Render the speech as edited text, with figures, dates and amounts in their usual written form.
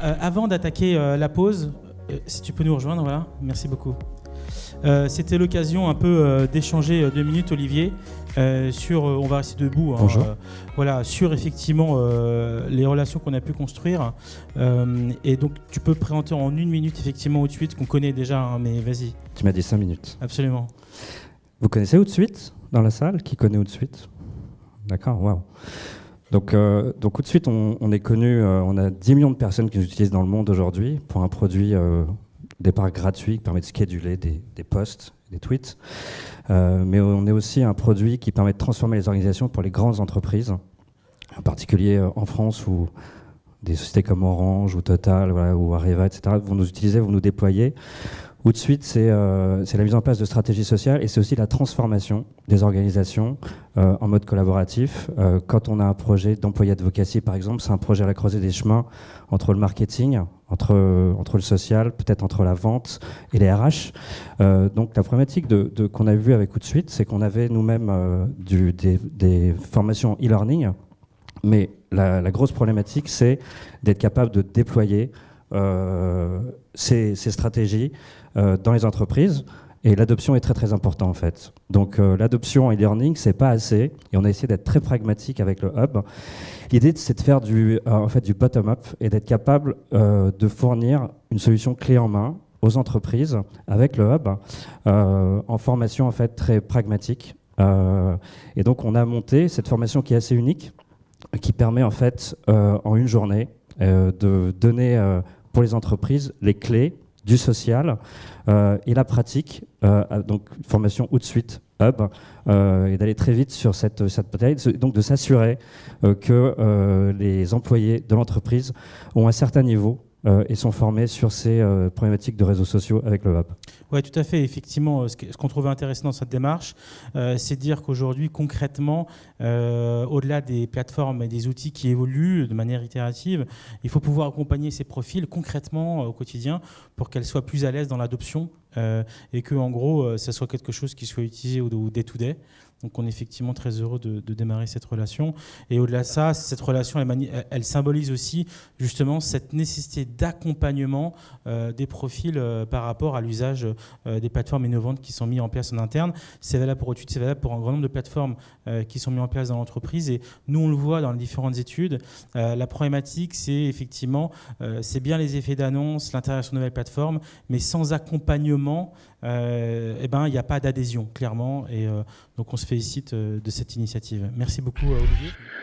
Avant d'attaquer la pause, si tu peux nous rejoindre, voilà, merci beaucoup. C'était l'occasion un peu d'échanger 2 minutes, Olivier, sur, on va rester debout, hein, voilà, sur effectivement les relations qu'on a pu construire. Et donc tu peux présenter en 1 minute effectivement Ou de Suite, qu'on connaît déjà, hein, mais vas-y. Tu m'as dit 5 minutes. Absolument. Vous connaissez Ou de Suite dans la salle? Qui connaît Ou de Suite? D'accord, waouh. Donc Ou de Suite, on est connu, on a 10 millions de personnes qui nous utilisent dans le monde aujourd'hui pour un produit au départ gratuit qui permet de scheduler des posts, des tweets. Mais on est aussi un produit qui permet de transformer les organisations pour les grandes entreprises, en particulier en France où des sociétés comme Orange ou Total, voilà, ou Areva, etc. vont nous utiliser, vont nous déployer. Ou de Suite, c'est la mise en place de stratégies sociales et c'est aussi la transformation des organisations en mode collaboratif. Quand on a un projet d'employé advocacy, par exemple, c'est un projet à la croisée des chemins entre le marketing, entre le social, peut-être entre la vente et les RH. Donc la problématique qu'on a vue avec Ou de Suite, c'est qu'on avait nous-mêmes des formations e-learning, mais la grosse problématique, c'est d'être capable de déployer ces stratégies dans les entreprises, et l'adoption est très très importante en fait. Donc l'adoption en e-learning, c'est pas assez, et on a essayé d'être très pragmatique avec le hub. L'idée, c'est de faire du bottom-up et d'être capable de fournir une solution clé en main aux entreprises avec le hub en formation en fait très pragmatique. Et donc on a monté cette formation qui est assez unique, qui permet en fait en une journée de donner pour les entreprises les clés du social et la pratique, donc formation Ou de Suite Hub, et d'aller très vite sur cette bataille, donc de s'assurer que les employés de l'entreprise ont un certain niveau et sont formés sur ces problématiques de réseaux sociaux avec le hub. Oui, tout à fait. Effectivement, ce qu'on trouvait intéressant dans cette démarche, c'est de dire qu'aujourd'hui, concrètement, au-delà des plateformes et des outils qui évoluent de manière itérative, il faut pouvoir accompagner ces profils concrètement au quotidien pour qu'elles soient plus à l'aise dans l'adoption et que, en gros, ça soit quelque chose qui soit utilisé au day-to-day. Donc on est effectivement très heureux de démarrer cette relation. Et au-delà de ça, cette relation, elle symbolise aussi justement cette nécessité d'accompagnement des profils par rapport à l'usage des plateformes innovantes qui sont mises en place en interne. C'est valable pour Ou de Suite, c'est valable pour un grand nombre de plateformes qui sont mises en place dans l'entreprise. Et nous, on le voit dans les différentes études. La problématique, c'est effectivement, c'est bien les effets d'annonce, l'intégration de nouvelles plateformes, mais sans accompagnement, il n'y a pas d'adhésion, clairement. Et donc on se félicite de cette initiative. Merci beaucoup, Olivier.